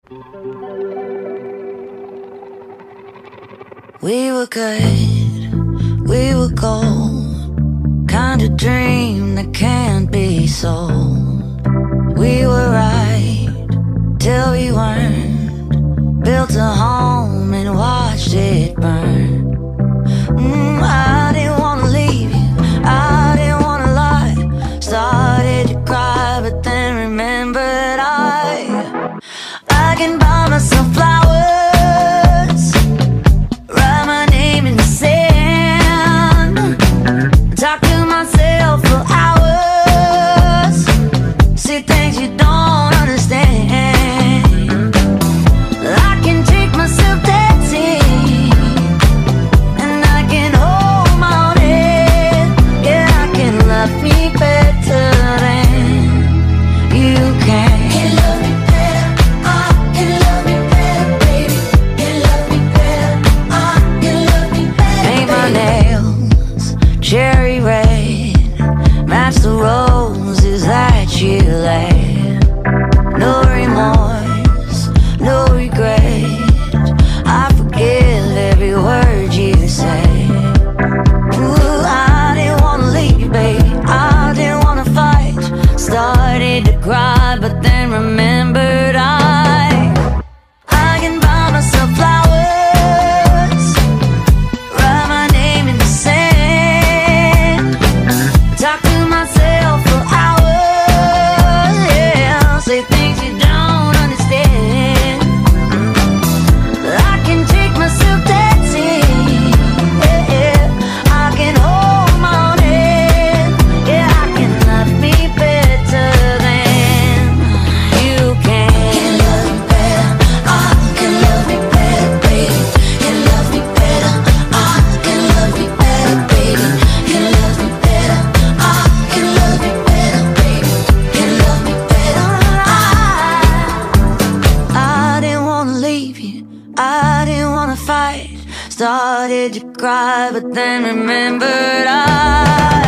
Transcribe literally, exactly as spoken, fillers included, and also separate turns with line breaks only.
We were good, we were gold, kind of dream that can't be sold. We were right till we weren't, built a home and watched it burn. mm, I didn't wanna leave you, I didn't wanna lie. Started to cry but then remembered I I can buy myself flowers, talk to myself for hours, see things you don't understand. I can take myself dancing, and I can hold my own head. Yeah, I can love me better than you can. Can love me better, I can love me better, baby. Can love me better, I can love me better. Paint my nails cherry red, match the roses that you laid. No remorse, no regret, I forgive every word you say. Ooh, I didn't wanna leave, babe, I didn't wanna fight. Started to cry but then remembered I I can buy myself flowers, write my name in the sand, talk to myself for hours, yeah, say things you don't understand. I can take myself dancing, yeah, yeah. I can hold my own head, yeah, I can love me better than you can. Can love me better, I can love me better, baby. Can love me better, I can love me better, baby. Can love me better, I can love me better, baby. Can love me better, I I didn't wanna leave you, I didn't wanna fight. Started to cry but then remembered I